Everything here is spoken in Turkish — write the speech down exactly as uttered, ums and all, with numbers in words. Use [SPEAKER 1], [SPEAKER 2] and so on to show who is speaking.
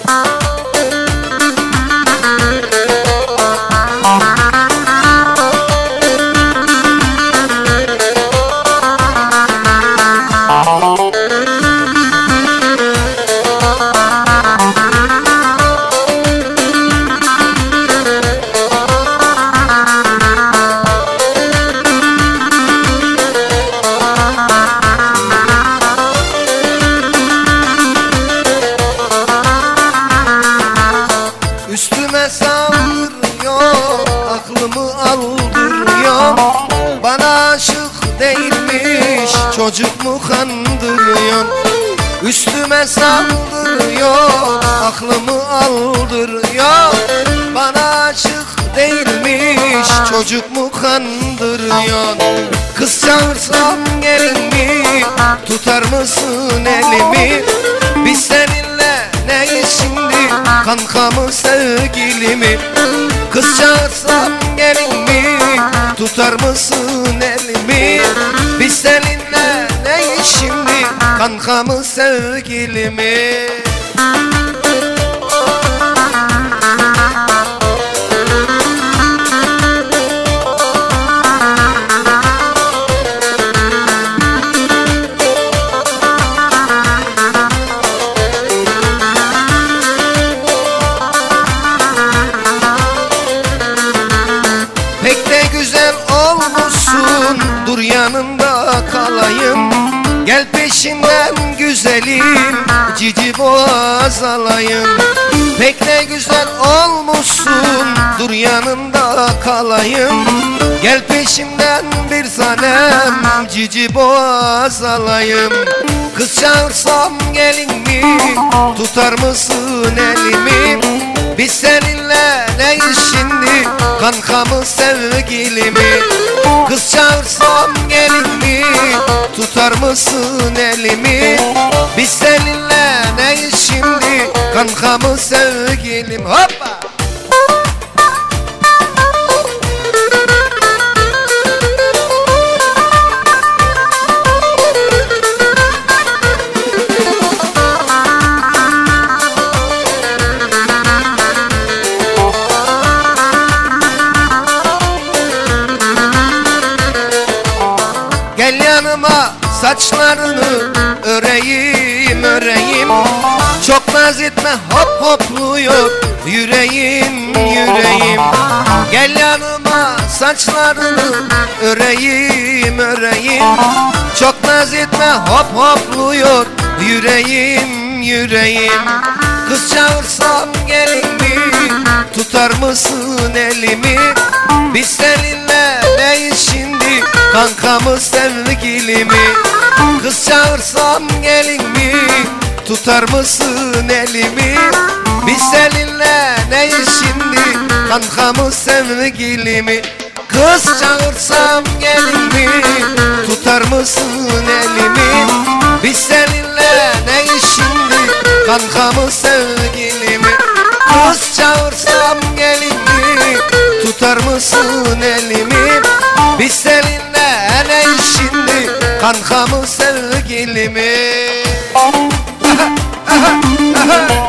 [SPEAKER 1] Üstüme saldırıyor, aklımı aldırıyor. Bana aşık değilmiş, çocuk mu kandırıyor? Üstüme saldırıyor, aklımı aldırıyor. Bana aşık değilmiş, çocuk mu kandırıyor? Kız çağırsam gelin mi, tutar mısın elimi? Biz seninle neyiz şimdi, kanka mı sevgili mi? Kız çağırsam gelin mi, tutar mısın elimi? Biz seninle neyiz şimdi, kanka mı sevgili mi? Pek de güzel olmuşsun, dur yanında kalayım. Gel peşinden güzelim, cici boğaz alayım. Pek de güzel olmuşsun, dur yanında kalayım. Gel peşimden bir tanem, cici boğaz alayım. Kız çağırsam gelin mi, tutar mısın elimi? Biz seninle neyiz şimdi, kanka mı sevgili mi? Kız çağırsam gelin mi, tutar mısın elimi? Biz seninle neyiz şimdi, kanka mı sevgilim? Hoppa! Gel yanıma saçlarını öreyim öreyim. Çok naz etme hop hopluyor yüreğim yüreğim. Gel yanıma saçlarını öreyim öreyim. Çok naz etme hop hopluyor yüreğim yüreğim. Kız çağırsam gelin mi, tutar mısın elimi? Biz seninle neyiz şimdi, kanka mı sevgili mi? Kız çağırsam gelin mi, tutar mısın elimi? Biz seninle neyiz şimdi, kanka mı sevgili mi? Kız çağırsam gelin mi, tutar mısın elimi? Biz seninle neyiz şimdi, kanka mı sevgili mi? Kız çağırsam gelin mi, tutar mısın elimi? Biz seninle neyiz şimdi, kanka mı sevgili mi?